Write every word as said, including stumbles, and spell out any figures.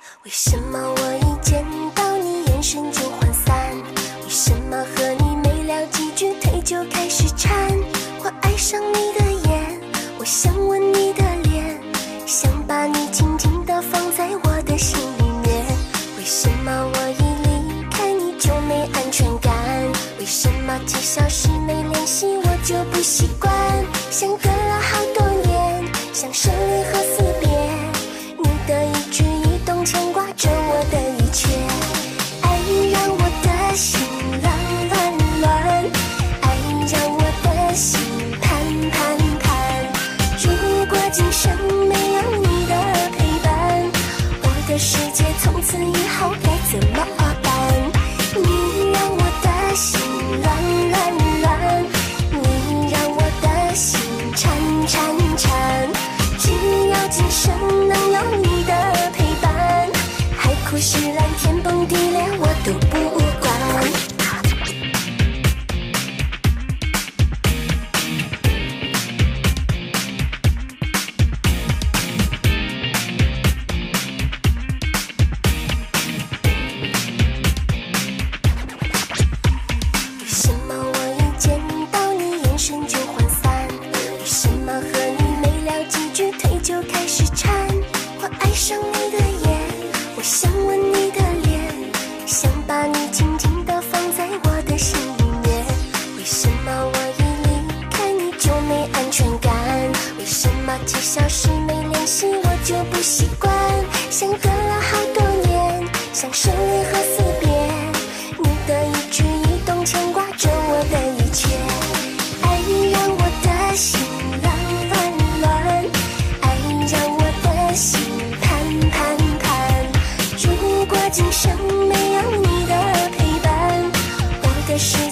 为什么我一见到你眼神就涣散？为什么和你没聊几句腿就开始颤？我爱上你的眼，我想吻你的脸，想把你紧紧地放在我的心里面。为什么我一离开你就没安全感？为什么几小时没联系我就不习惯？相隔了好多年，像生离和死别，你的一举一动牵挂着我的一切。爱让我的心乱乱乱，爱让我的心盼盼盼。如果今生没有你的陪伴，我的世界从此以后该怎么办？你让我的心乱乱乱，你让我的心颤颤颤。只要今生能有你的陪伴，海枯石烂天崩地裂我都不管。为什么我一见到你眼神就涣散？为什么和你没聊几句腿就开始颤？我爱上你的眼，我想吻你的脸，想把你紧紧地放在我的心里面。为什么我一离开你就没安全感？为什么几小时没联系我就不习惯？相隔了好多年，像生离和死别，你的一举一动牵挂着我的一切。爱让我的心乱乱乱，爱让我的心盼盼盼。如果今生没有你的陪伴，我的世